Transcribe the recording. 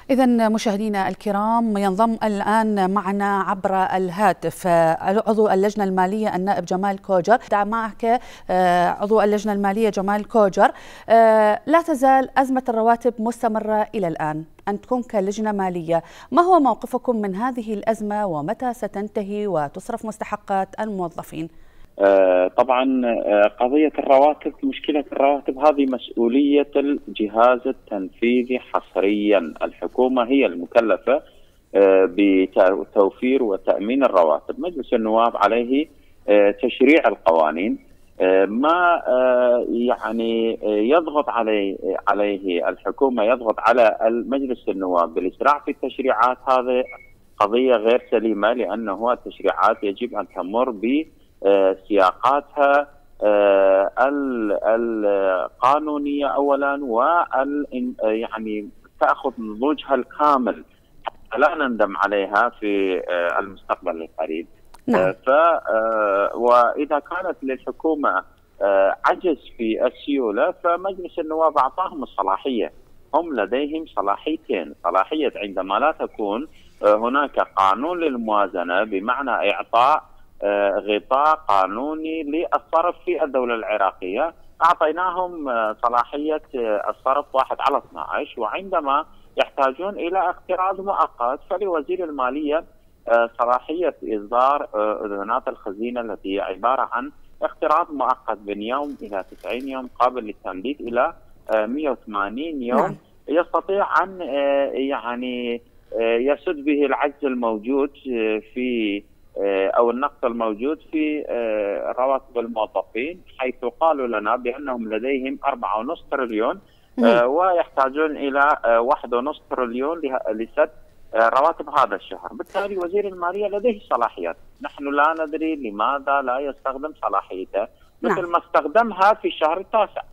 إذا مشاهدينا الكرام، ينضم الآن معنا عبر الهاتف عضو اللجنة المالية النائب جمال كوجر. معك عضو اللجنة المالية جمال كوجر. لا تزال أزمة الرواتب مستمرة إلى الآن. أنتم كلجنة مالية، ما هو موقفكم من هذه الأزمة ومتى ستنتهي وتصرف مستحقات الموظفين؟ طبعا قضية الرواتب، مشكلة الرواتب هذه مسؤولية الجهاز التنفيذي حصريا. الحكومة هي المكلفة بتوفير وتأمين الرواتب. مجلس النواب عليه تشريع القوانين. ما يعني يضغط عليه الحكومة، يضغط على مجلس النواب بالإسراع في التشريعات. هذه قضية غير سليمة، لأنه التشريعات يجب أن تمر بسياقاتها القانونية أولا، يعني تأخذ نضوجها الكامل، لا نندم عليها في المستقبل القريب. نعم. وإذا كانت للحكومة عجز في السيولة، فمجلس النواب أعطاهم الصلاحية. هم لديهم صلاحيتين: صلاحية عندما لا تكون هناك قانون للموازنة، بمعنى إعطاء غطاء قانوني للصرف في الدولة العراقية، أعطيناهم صلاحية الصرف 1/12، وعندما يحتاجون إلى اقتراض مؤقت فلوزير المالية صلاحية إصدار أذونات الخزينة، التي هي عبارة عن اقتراض مؤقت من يوم إلى 90 يوم، قابل للتمديد إلى 180 يوم. نعم. يستطيع أن يعني يسد به العجز الموجود في أو النقص الموجود في رواتب الموظفين، حيث قالوا لنا بأنهم لديهم 4.5 تريليون ويحتاجون إلى 1.5 تريليون لسد رواتب هذا الشهر. بالتالي وزير المالية لديه صلاحيات، نحن لا ندري لماذا لا يستخدم صلاحيته مثل ما استخدمها في الشهر التاسع.